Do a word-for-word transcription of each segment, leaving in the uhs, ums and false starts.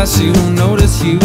she won't notice you.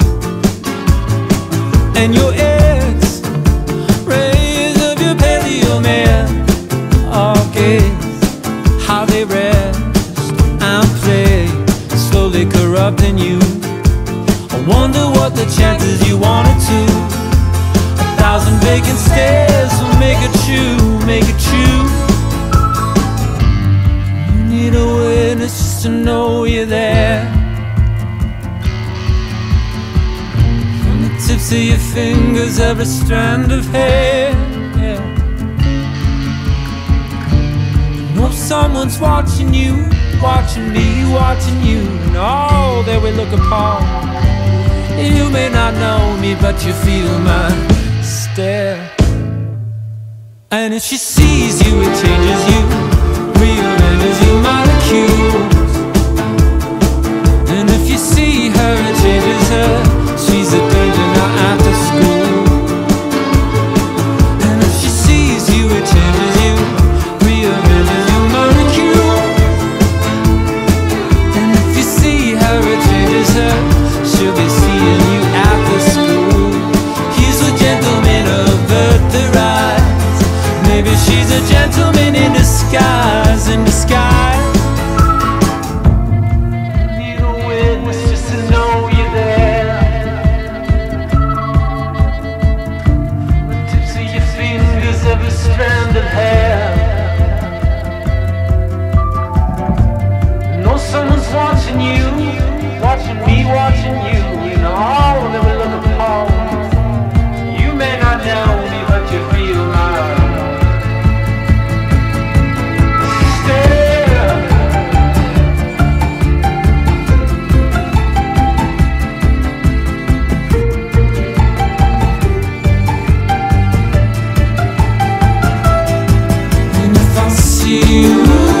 And your ex rays of your paleo man, all gaze how they rest and play, slowly corrupting you. I wonder what the chances you wanted to. A thousand vacant stares will make it true, make it true. You need a witness just to know you're there. From the tips of your fingers, every strand of hair, yeah. Know someone's watching you, watching me, watching you, and all that we look upon. You may not know me, but you feel my stare. And if she sees you, it changes you, rearranges your molecules. And if you see her, it changes her. She's a danger now after school. And if she sees you, it changes you, rearranges your molecules. And if you see her, it changes her. She'll be seeing you after school. He's a gentleman avert the rise. Maybe she's a gentleman in disguise, in disguise. Need a witness just to know you're there. The tips of your fingers, every strand of hair. Know someone's watching you, watching me, watching you. You know all that we look upon. You may not know me, but you feel my stare. And if I see you,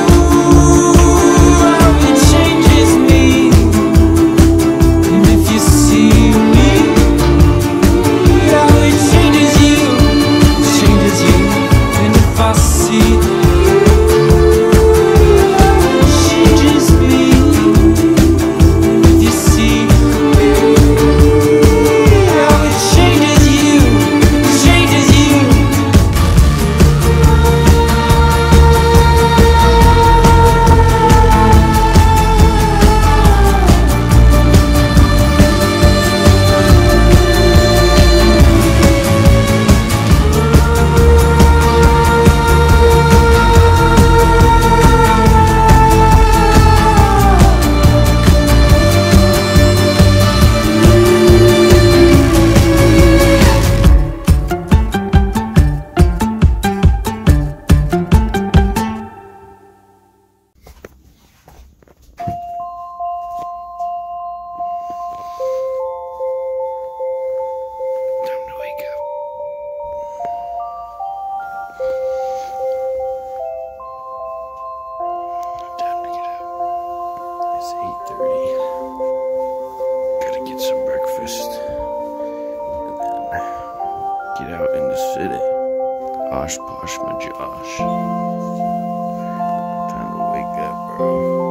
Posh, posh, my Josh. Time to wake up, bro.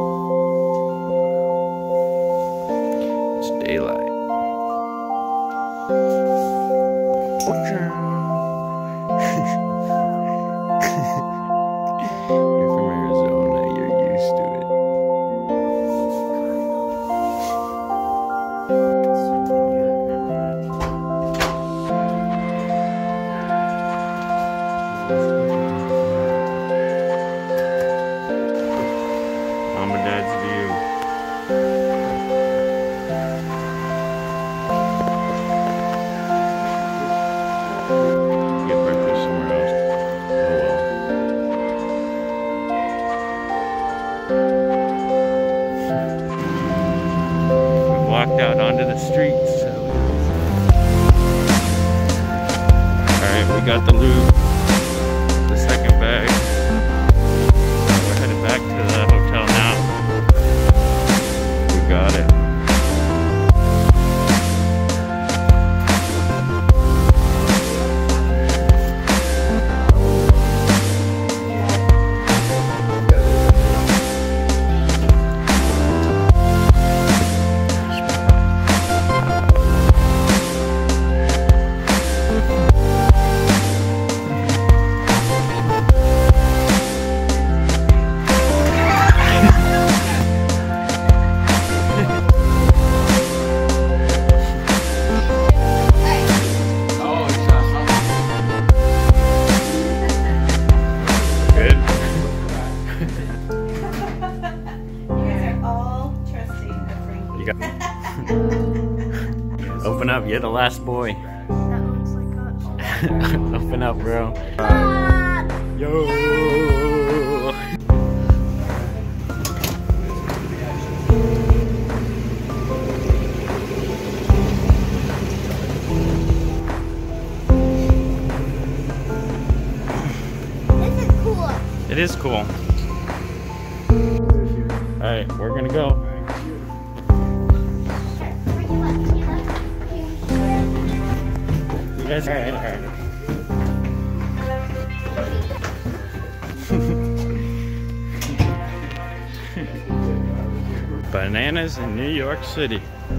It's daylight. You're from Arizona, you're used to it. Mom and Dad's view. Get breakfast somewhere else. Oh well. We walked out onto the streets. So. Alright, we got the loot. The second bag. We're headed back to the hotel now. We got it. You got Open up, you're the last boy. That looks like us. Open up, bro. Ah! Yo! This is cool. It is cool. Alright, we're gonna go. You guys, alright, alright. Bananas in New York City.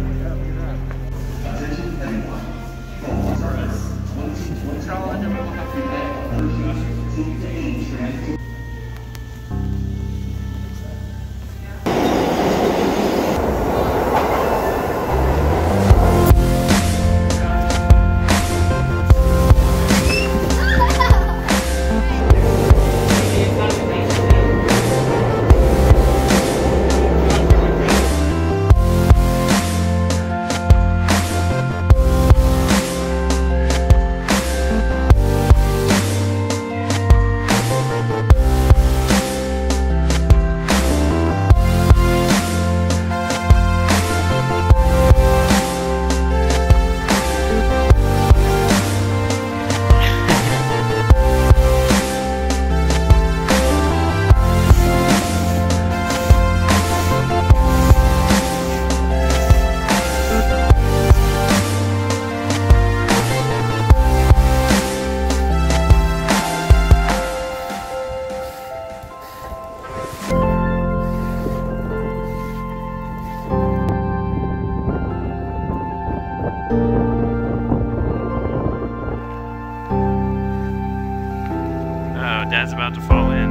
Oh, Dad's about to fall in.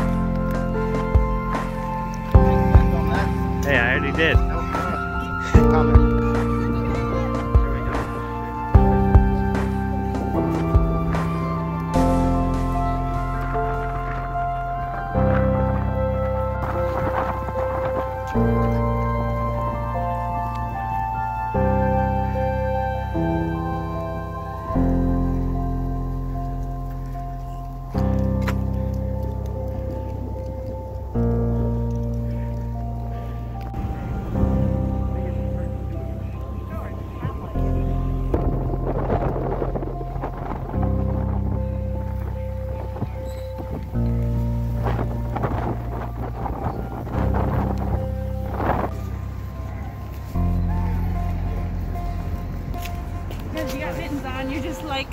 Hey, I already did. Because you got mittens on, you're just like...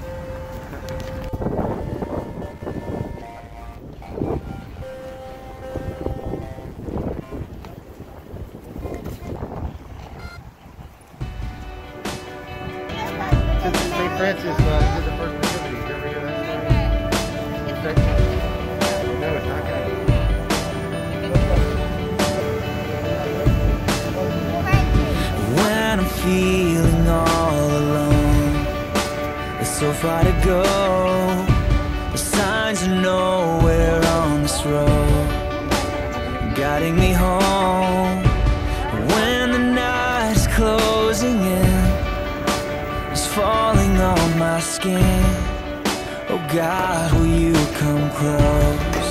Saint Francis uh, did the first nativity. Did you ever hear that story? No, it's not good. When I'm feeling all alone, it's so far to go. The signs are nowhere on this road, guiding me home. When the night's closing in, it's falling on my skin. Oh God, will you come close?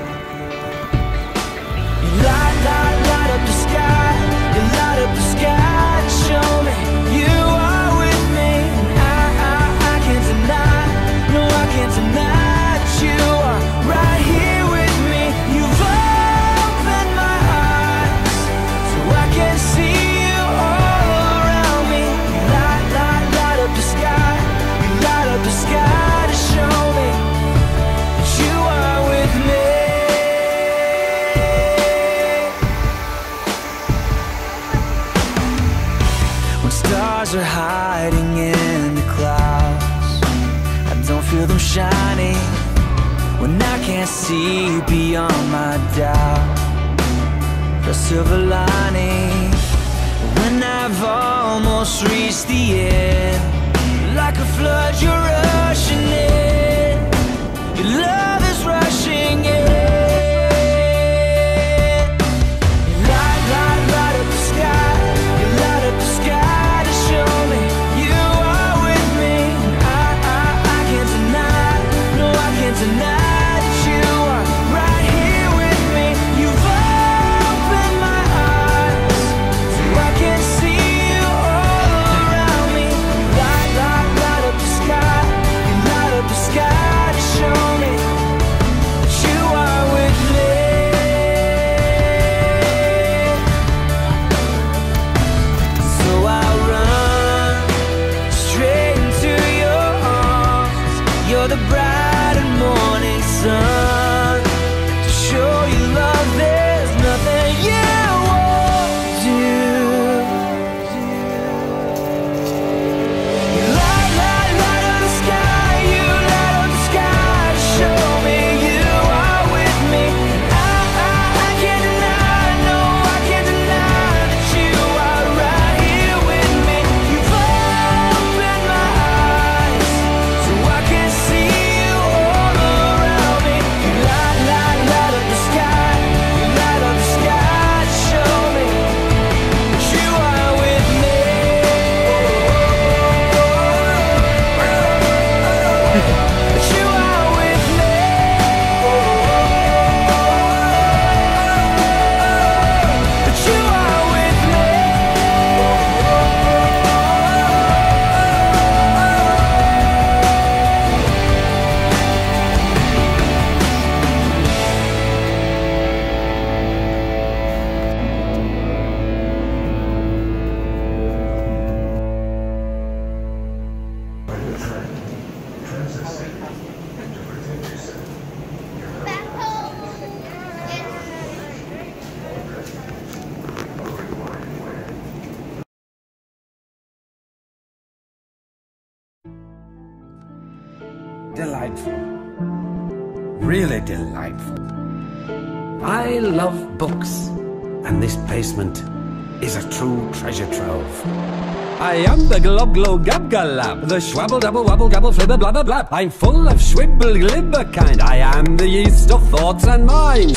You light, light, light up the sky. You light up the sky to show me you are with me. And I, I, I can't deny, no I can't deny that you are right here with me. You've opened my eyes so I can see you all around me. You light, light, light up the sky. You light up the sky to show me that you are with me. Stars are hiding in the clouds, I don't feel them shining. When I can't see beyond my doubt, the silver lining. When I've almost reached the end, like a flood you're rushing in. Your love is rushing in. Light, light, light up the sky. delightful. Really delightful. I love books, and this basement is a true treasure trove. I am the glob glow gab galab, the schwabble double wabble gabble flibber blabber blab. I'm full of schwibble glibber kind. I am the yeast of thoughts and minds.